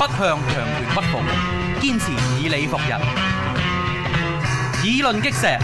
不向強權屈服，堅持以理服人，議論擊石。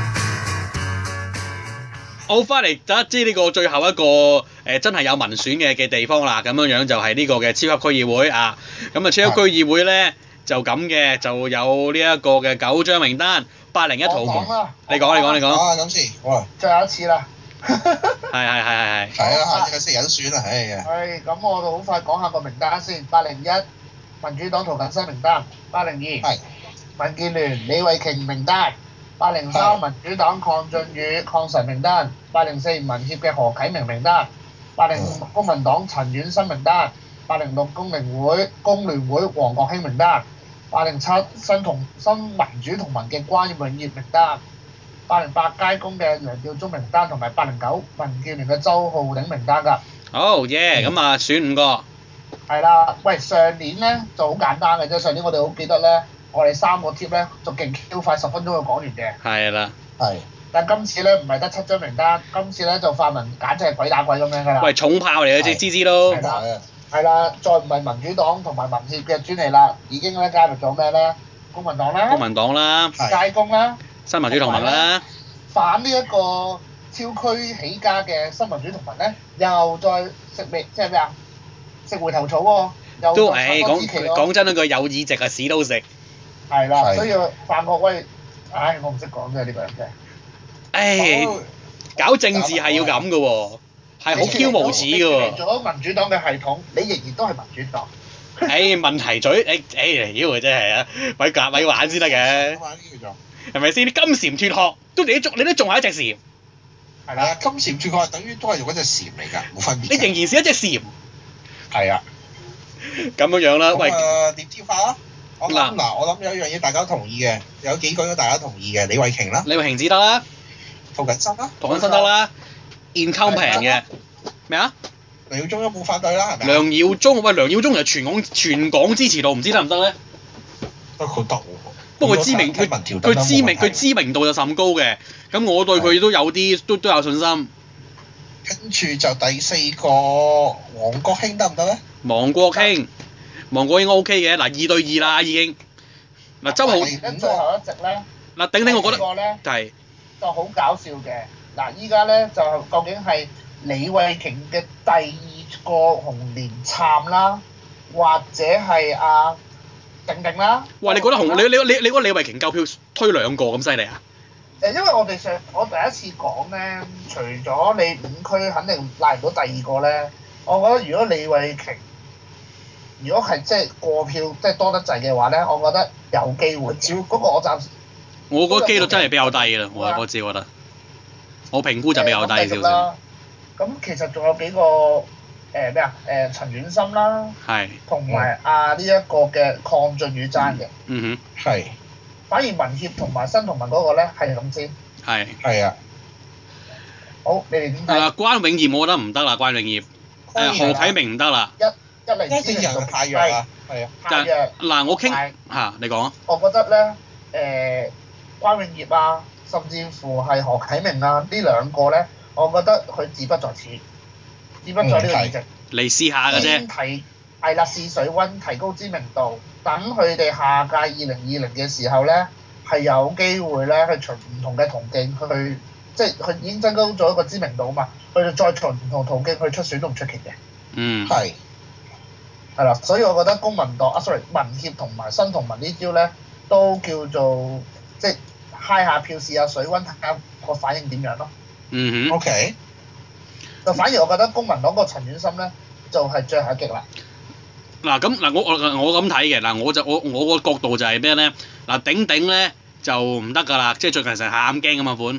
好，翻嚟得知呢個最後一個真係有民選嘅地方啦，咁樣就係呢個嘅超級區議會啊。咁啊，超級區議會咧就咁嘅，就有呢一個嘅9張名單，801圖蒙。你講。 啊，咁先，好啊。 最後一次啦。 係。 係啊，下次人選啊，唉呀。 係，咁我就好快講下個名單先。801民主黨涂謹申名單，802 係民建聯李慧瓊名單，803民主黨鄺俊宇鄺神名單，804民協嘅何啟明名單，805公民黨陳婉嫻名單，806工聯會黃國興名單，807新民主同盟嘅關永業名單，808街工嘅梁耀忠名單，同埋809民建聯嘅周浩鼎名單㗎。 好耶，咁啊選5個。 係啦，喂，上年咧就好簡單嘅啫。上年我哋好記得咧，我哋3個貼咧就勁 Q 快10分鐘就講完嘅。 係啦。 係。 但今次咧唔係得7張名單，今次咧就泛民簡直係鬼打鬼咁樣㗎啦。 喂，重炮嚟嘅啫，知都。 係啦，再唔係民主黨同埋民協嘅專利啦，已經咧加入咗咩咧？公民黨啦，街工啦， 新民主同盟啦， 反呢一個超區起家嘅新民主同盟咧，又再食咩？即係咩啊？食回頭草喎，又都講真嗰句，有議席啊屎都食。 係啦，所以范國威，我唔識講啫呢個人真係。 搞政治係要咁嘅喎，係好 Q 無恥嘅喎。 離咗民主黨嘅系統，你仍然都係民主黨。 問題嘴，妖啊真係啊，咪玩先得嘅。係咪先？啲金蟬脫殼，你都仲係一隻蟬。 係啦，金蟬脫殼等於都係用一隻蟬嚟㗎，冇分別。 你仍然是一隻蟬。 係啊。 咁樣啦，喂。 點挑法啊？我諗有一樣嘢大家都同意嘅，有幾個都大家同意嘅，李慧瓊啦。 李慧瓊只得啦。 涂謹申啦。 涂謹申得啦。income 平嘅。咩啊？ 梁耀忠都冇反對啦，係咪？ 梁耀忠其實全港支持度唔知得唔得咧？ 佢得喎。 不過佢知名度就甚高嘅，咁我對佢都有啲都有信心。 跟住就第4個黃國興得唔得咧？ 黃國興 OK 嘅，嗱2對2啦已經。嗱周浩最後一席咧。 嗱頂我覺得係就好搞笑嘅。嗱依家咧就究竟係李慧瓊嘅第2個紅蓮杉啦，或者係定啦。 哇！你覺得你覺得李慧瓊夠票推2個咁犀利啊？ 因為我第一次講咧，除咗你5區肯定拉唔到第2個咧，我覺得如果李慧瓊如果係即係過票即係多得滯嘅話咧，我覺得有機會。只不過我暫時我覺得機率真係比較低㗎啦，我自己覺得。我評估就比較低少少。 咁其實仲有幾個陳婉嫻啦，同埋呢一個嘅鄺俊宇爭嘅。 嗯哼。 係。 反而民協同埋新同盟嗰個咧係咁先。 係啊。 好，你哋點睇？ 關永業我覺得唔得啦，關永業。何啟明唔得啦。 一嚟之前人太弱啦。係啊。 太弱。 嗱，我傾你講啊。 我覺得咧關永業甚至乎係何啟明呢2個咧，我覺得佢志不在此，志不在呢個議席。 嚟試下嘅啫。 係啦，試水溫，提高知名度，等佢哋下屆2020嘅時候咧，係有機會咧去循唔同嘅途徑去，即係佢已經增高咗一個知名度啊嘛，佢哋再循唔同途徑去出選都唔出奇嘅。 嗯。 係。 係啦，所以我覺得公民黨民協同埋新同盟呢招咧，都叫做即係揩下票試下水溫，睇下個反應點樣咯。 嗯哼。 OK。 就反而我覺得公民黨個陳婉嫻咧，就係最後一擊啦。 我咁睇嘅，我個角度就係咩咧？嗱，頂咧就唔得㗎啦，即係最近成喊驚咁嘅款。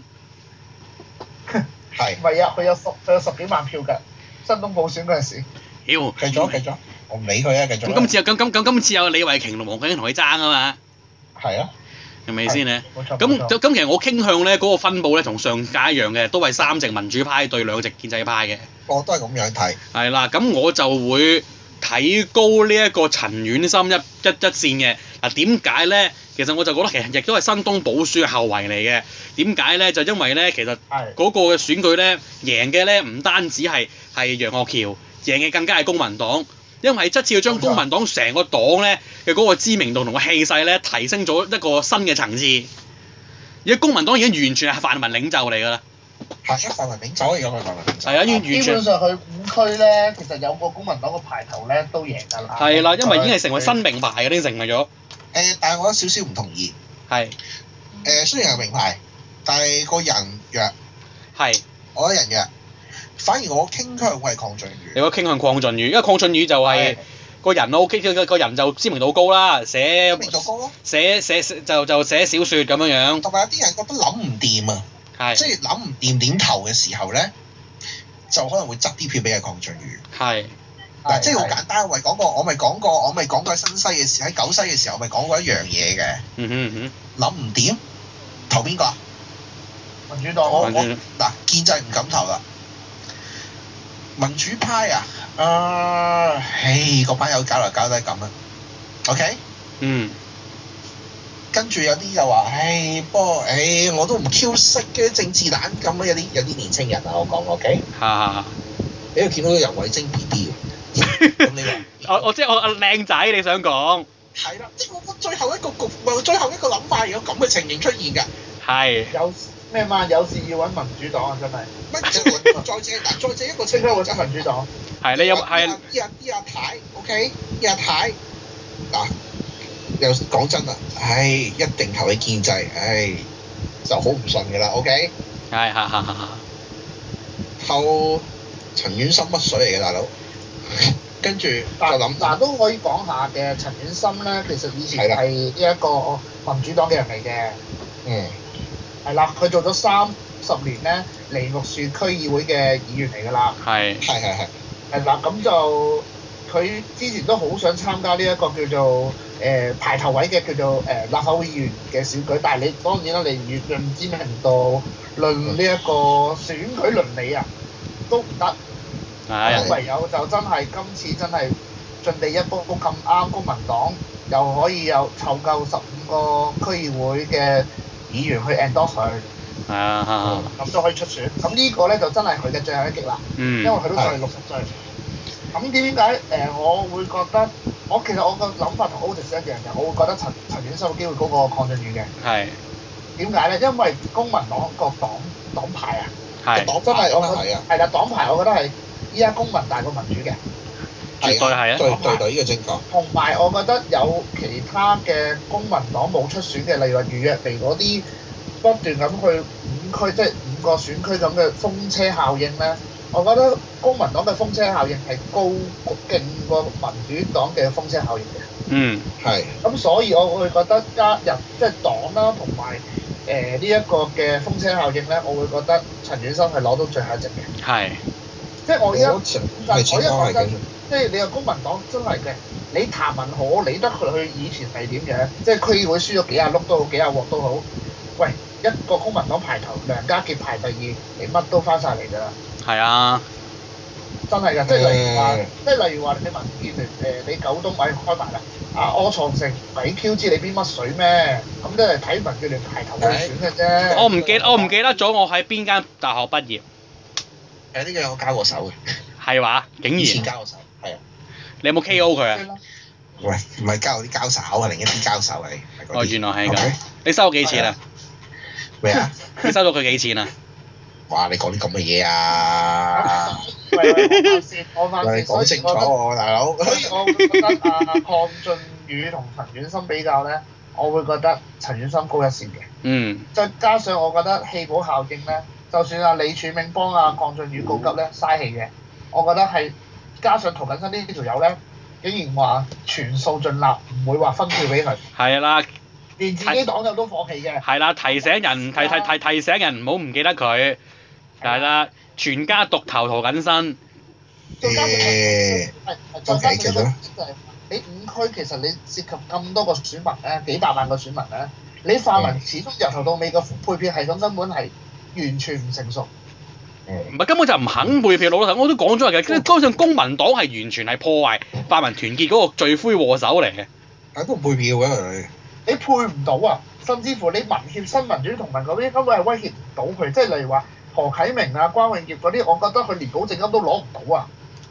係。唔係啊，佢有10幾萬票㗎，新東補選嗰陣時。 繼續，我唔理佢啊，繼續。 今次有李慧瓊同黃國興同佢爭啊嘛。 係啊。 係咪先咧？ 冇錯。 咁其實我傾向咧嗰個分佈咧同上屆一樣嘅，都係3席民主派對2席建制派嘅。 我都係咁樣睇。 係啦，咁我就會睇高呢一個陳婉嫻一線嘅。嗱，點解咧？其實我就覺得其實亦都係新東補選嘅後圍嚟嘅。點解咧？就因為咧，其實嗰個嘅選舉咧贏嘅咧唔單止係楊岳橋，贏嘅更加係公民黨。 因為質次要將公民黨成個黨咧嘅嗰個知名度同個氣勢咧提升咗一個新嘅層次。而家公民黨已經完全係泛民領袖嚟㗎啦。 係一泛民領袖嚟㗎嘛，泛民領袖。 係啊，已經完基全本上佢5區咧，其實有個公民黨個排頭咧都贏㗎啦。 係啦，因為已經係成為新名牌嘅，已經成為咗。 但係我有少少唔同意。 係。 雖然係名牌，但係個人弱。 係。 我覺得人弱，反而我傾向會係鄺俊宇。 你個傾向鄺俊宇，因為鄺俊宇就係個人 OK，個人就知名度高啦，寫知名度高咯， 寫就寫小説咁樣樣。 同埋有啲人覺得諗唔掂啊，即係諗唔掂點投嘅時候咧，就可能會執啲票俾阿鄺俊宇。 係。 嗱，即係好簡單，我咪講過喺新西嘅時，喺九西嘅時候，我咪講過一樣嘢嘅。諗唔掂，投邊個啊？ 民主黨。 我嗱，建制唔敢投啦。民主派啊，嗰班友搞嚟搞去咁啊 ，OK？跟住有啲又話，不過，我都唔 Q 識嘅政治蛋咁啊，有啲年青人啊，我講 OK？你又見到個游蕙禎 BB 喎，咁你話？ 我即係我靚仔，你想講？ 係啦，即係我最後一個諗法，有咁嘅情形出現㗎。 係。 有咩嘛？有事要揾民主黨啊！真係。 乜即係再借一個即刻揾民主黨。 係你有係。 啲阿太 OK，啲阿太嗱又講真啦，一定投你建制，就好唔順㗎啦 OK。 係。 後陳婉心乜水嚟嘅大佬？跟住就諗嗱都可以講下嘅，陳婉心咧其實以前係呢一個民主黨嘅人嚟嘅。係啦，佢做咗30年咧，梨木樹區議會嘅議員嚟㗎啦。 係。 係啦，咁就佢之前都好想參加呢一個叫做排頭位嘅叫做立法會議員嘅選舉，但係你當然啦，你論知名度、論呢一個選舉倫理啊，都唔得。咁唯有就真係今次真係盡地一步咁啱，公民黨又可以有湊夠15個區議會嘅議員去 endorse 佢。咁都可以出選。咁呢個咧就真係佢嘅最後一擊啦。因為佢都就係60歲。咁點解我會覺得其實我個諗法同 Otis 一樣嘅，我會覺得陳婉心有機會高過鄺俊宇嘅。係。點解咧？因為公民黨個黨牌啊，黨真係我覺得係啦，黨牌我覺得係依家公民大過民主嘅。 絕對係啊！ 對呢個正確。 同埋我覺得有其他嘅公民黨冇出選嘅，例如話余若薇嗰啲不斷咁去5區，即係5個選區咁嘅風車效應咧。我覺得公民黨嘅風車效應係勁過民主黨嘅風車效應嘅。係。咁所以我會覺得加入即係黨啦，同埋呢一個嘅風車效應咧，我會覺得陳婉心係攞到最後一席嘅。係。即係我一講真，即係你個公民黨真係嘅，你譚文豪理得佢以前係點樣？即係區議會輸咗幾廿碌都好，幾廿鑊都好。喂，一個公民黨排頭，梁家傑排第2，你乜都翻晒嚟㗎啦。係啊，真係㗎，即係例如話，你民建聯你九東位開埋啦，柯創盛鬼 Q 知你邊乜水咩？咁都係睇民建聯排頭去選嘅啫。我唔記得咗我喺邊間大學畢業。 呢個有交過手嘅。 係話？竟然。以前交過手，係啊。 你有冇 KO 佢啊？ 喂，唔係交啲交手啊，另一啲交手嚟。 原來係咁。你收咗幾錢啊？ 咩啊？ 你收咗佢幾錢啊？ 哇！你講啲咁嘅嘢啊！ 我翻先， 講清楚喎，大佬。 所以我會覺得鄺俊宇同陳婉心比較咧，我會覺得陳婉心高一線嘅。再加上我覺得棄保效應咧，就算李柱銘幫鄺俊宇告急咧，嘥氣嘅。我覺得係加上涂謹申呢條友咧，竟然話全數盡納，唔會話分票俾佢。係啦。連自己黨友都放棄嘅。係啦，提醒人唔好唔記得佢。係啦，全家獨投涂謹申。再加上你5區其實你涉及咁多個選民咧，幾百萬個選民咧，你泛民始終由頭到尾個配票系統根本係完全唔成熟。 唔係根本就唔肯配票，老實我都講咗嘅，加上公民黨係完全係破壞泛民團結嗰個罪魁禍首嚟嘅。 係都唔配票嘅佢。 你配唔到啊！甚至乎你民協、新民主同盟嗰啲根本係威脅唔到佢，即係例如話何啟明啊、關永業嗰啲，我覺得佢連保證金都攞唔到啊！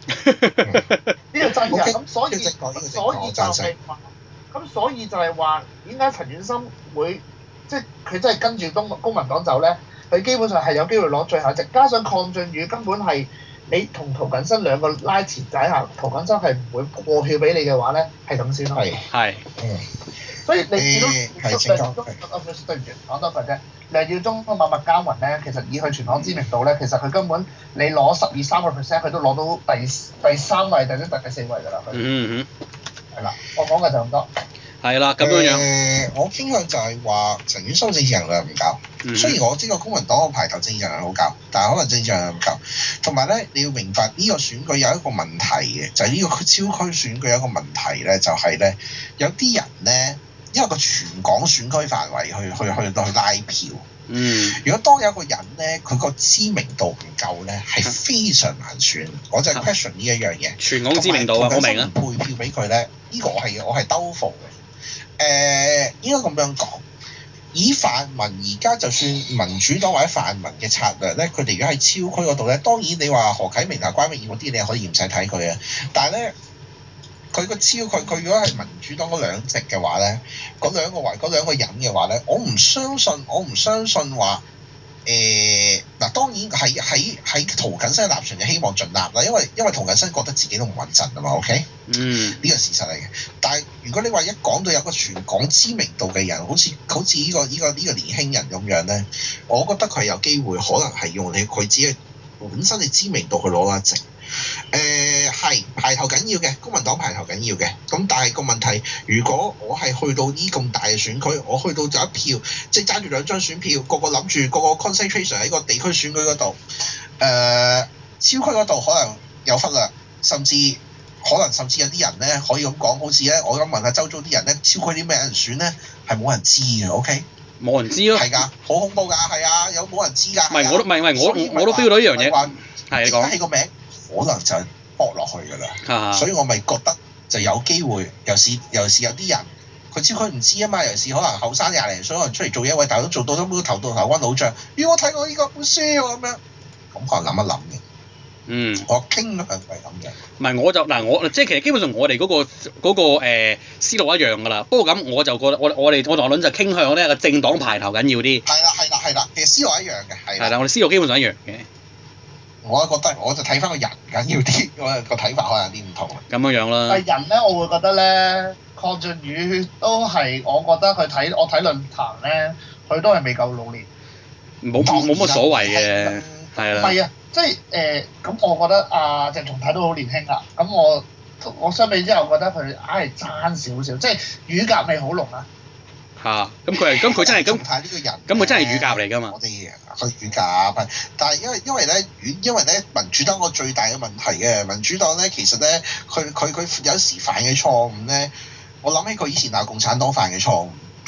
呢個真嘅。 OK， 咁所以呢個正確呢個正確所以就我贊成係話，咁所以就係話點解陳婉心會即係佢真係跟住公民黨走咧？佢基本上係有機會攞最後一席，加上鄺俊宇根本係你同涂謹申兩個拉前仔下，涂謹申係唔會過票俾你嘅話咧，係咁先咯。 係。 所以你見到係正確對唔住，講多句啫。梁耀忠個默默耕耘咧，其實以佢全港知名度咧，其實佢根本你攞12-13%，佢都攞到第3位、第4位㗎啦。 嗯係啦，我講嘅就咁多。 係啦，咁樣樣。 我傾向就係話陳婉嫻政治能量唔夠。雖然我知道公民黨個排頭政治能量好夠，但係可能政治能量唔夠。同埋咧，你要明白呢個選舉有一個問題嘅，就係呢個超區選舉有一個問題咧，就係咧有啲人咧，因為個全港選區範圍去拉票。如果當有一個人咧，佢個知名度唔夠咧，係非常難選。我就係 question 呢一樣嘢。 全港知名度啊，我明啊。 配票俾佢咧，呢個我係兜伏嘅。應該咁樣講，以泛民而家就算民主黨或者泛民嘅策略咧，佢哋而家喺超區嗰度咧，當然你話何啟明啊、關永賢嗰啲，你可以唔使睇佢啊。但係咧，佢個超區，佢如果係民主黨嗰兩席嘅話咧，嗰兩個人嘅話咧，我唔相信話嗱，當然喺涂謹申嘅立場就希望盡立啦，因為涂謹申覺得自己都唔穩陣啊嘛 ，OK？呢個事實嚟嘅。但係如果你話一講到有個全港知名度嘅人，好似呢個年輕人咁樣咧，我覺得佢有機會可能係用佢自己本身嘅知名度去攞一席。係排頭緊要嘅，公民黨排頭緊要嘅。咁但係個問題，如果我係去到呢咁大嘅選區，我去到就一票，即係揸住2張選票，個個諗住個 concentration 喺個地區選舉嗰度，超區嗰度可能有忽略，甚至有啲人咧可以咁講，好似咧我咁問下周遭啲人咧，超區啲咩人選咧係冇人知嘅 ，OK？ 冇人知咯。係㗎，好恐怖㗎，係啊，有冇人知㗎？ 唔係我都 feel 到呢樣嘢。係你講。 起個名。可能就係搏落去㗎啦，所以我咪覺得就有機會，尤其是有啲人佢超區唔知啊嘛，尤其是可能後生20零歲可能出嚟做嘢，喂，大佬做到都頭到頭暈腦脹，我睇過呢個本書喎咁樣，咁可能諗一諗嘅。我傾向係咁嘅。 唔係我即係其實基本上我哋嗰個思路一樣㗎啦，不過咁我就覺得我同阿倫就傾向咧個政黨排頭緊要啲。 係啦，其實思路一樣嘅，係啦， 我哋思路基本上一樣嘅。 我覺得我就睇翻個人緊要啲，我個睇法可能有啲唔同啦。 咁樣啦。 但係人咧，我會覺得咧，鄺俊宇都係，我覺得我睇論壇咧，佢都係未夠努力。 冇乜所謂嘅，係啦。 係啊，即係咁我覺得阿鄭松泰都好年輕啦。咁我相比之後覺得佢係爭少少，即係乳鴿味好濃啊。 咁佢真係咁睇呢個人， 咁佢真係乳鴿嚟㗎嘛？ 我哋佢乳鴿，但係因為咧民主黨個最大嘅問題嘅民主黨咧，其實咧佢有時犯嘅錯誤咧，我諗起佢以前鬧共產黨犯嘅錯誤。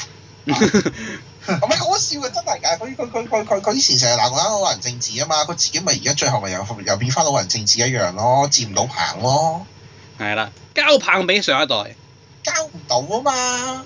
唔係講笑嘅，真係㗎！佢以前成日鬧共產黨老人政治啊嘛，佢自己咪而家最後咪又變翻老人政治一樣咯，接唔到棒咯。 係啦，交棒俾上一代。 交唔到啊嘛！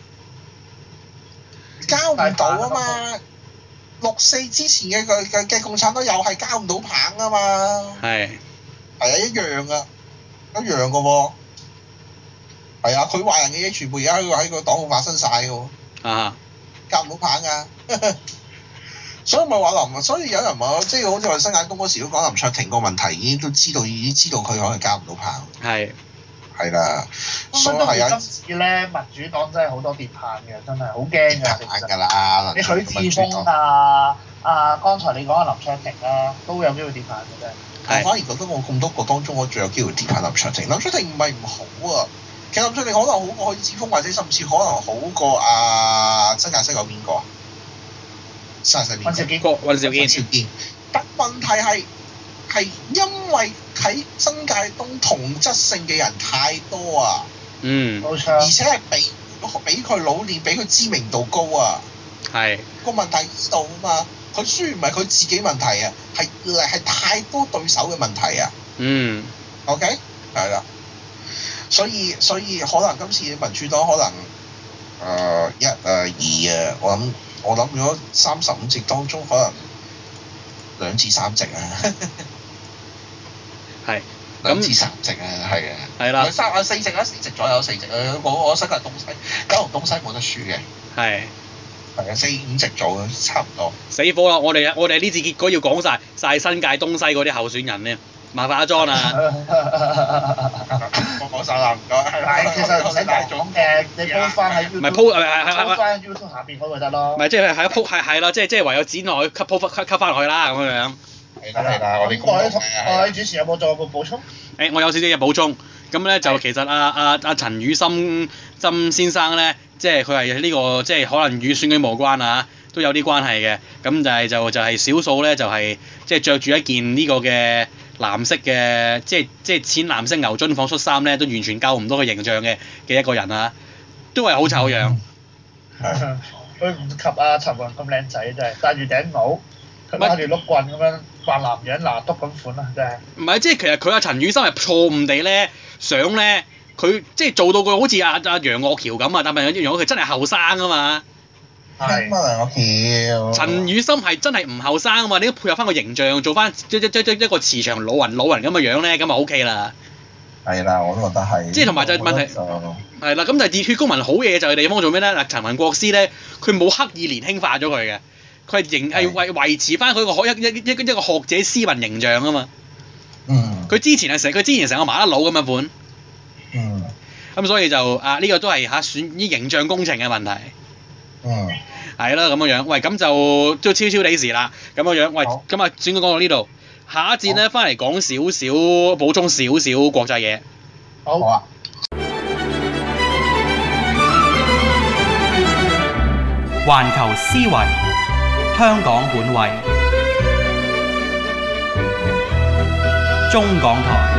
交唔到啊嘛！6·4之前嘅共產黨又係交唔到棒啊嘛！係啊，一樣噶喎。係啊，佢壞人嘅嘢全部而家喺個黨度發生晒㗎喎。交唔到棒㗎。所以咪話所以有人話，即係好似話新界東嗰時都講林卓廷個問題，已經知道佢可能交唔到棒。係啦，所以係啊！ 今次咧，民主黨真係好多跌棒嘅，真係好驚㗎。 跌棒㗎啦！ 你許智峰啊，剛才你講嘅林卓廷啊，都有機會跌棒嘅啫。 我反而覺得我咁多個當中，我最有機會跌棒林卓廷。林卓廷唔係唔好啊，其實林卓廷可能好過許智峰，或者甚至可能好過新界西有邊個啊？新界西邊個？ 尹兆堅。 但問題係因為喺新界東同質性嘅人太多啊， 冇錯， 而且係比佢老練，比佢知名度高啊，個問題呢度啊嘛，佢輸唔係佢自己問題啊，係太多對手嘅問題啊，OK 係啦，所以可能今次民主黨可能1、2我諗如果35席當中可能2至3席啊。 2至3席啊，係啊。 係啦， 4席啊，4席左右，4席啊，我新界東西，九龍東西冇得輸嘅。 係。 係啊，4、5席組啊，差唔多。 死火啦！我哋呢次結果要講晒新界東西嗰啲候選人咧，麻煩阿 John 啊。 我講晒啦，唔該。 係，其實唔使講嘅，你 post 翻喺 YouTube， 唔係 post post 翻 YouTube 下邊嗰個得咯。 唔係即係係一鋪係啦，即係唯有剪落去 cut 翻落去啦咁樣樣。 係啦，我哋各位主持有冇再補充？ 我有少少嘢補充，咁咧就其實阿陳宇森先生咧，即係佢係呢個即係可能與選舉無關啊，都有啲關係嘅。咁就係少數咧，就係即係着住一件呢個嘅藍色嘅，即係淺藍色牛津紡恤衫咧，都完全救唔到佢形象嘅一個人啊，都係好醜樣。 佢唔及阿陳雲咁靚仔真係，戴住頂帽，佢攞住碌棍咁樣扮男人拿督咁款啊，真係。 唔係，即係其實佢阿陳宇森係錯誤地咧想咧，佢即係做到佢好似阿楊岳橋咁啊，但係楊岳橋真係後生啊嘛。 係。楊岳橋。 陳宇森係真係唔後生啊嘛，你都配合翻個形象，做翻一個慈祥老人咁嘅樣咧，咁就 OK 啦。 係啦，我都覺得係。 即係同埋就係問題係啦，咁就係熱血公民好嘢就係地方做咩咧？嗱，陳雲國師咧，佢冇刻意年輕化咗佢嘅，佢係維持翻佢一個學者斯文形象啊嘛。 嗯。 佢之前成個麻甩佬咁嘅款。 嗯。 咁所以就呢個都係選啲形象工程嘅問題。 嗯。係啦，咁樣樣，喂，咁就都悄悄地時啦，咁樣樣，喂，咁啊，選舉講到呢度，下一節咧翻嚟講少少補充少少國際嘢。 好啊。 環球思維，香港本位，中港台。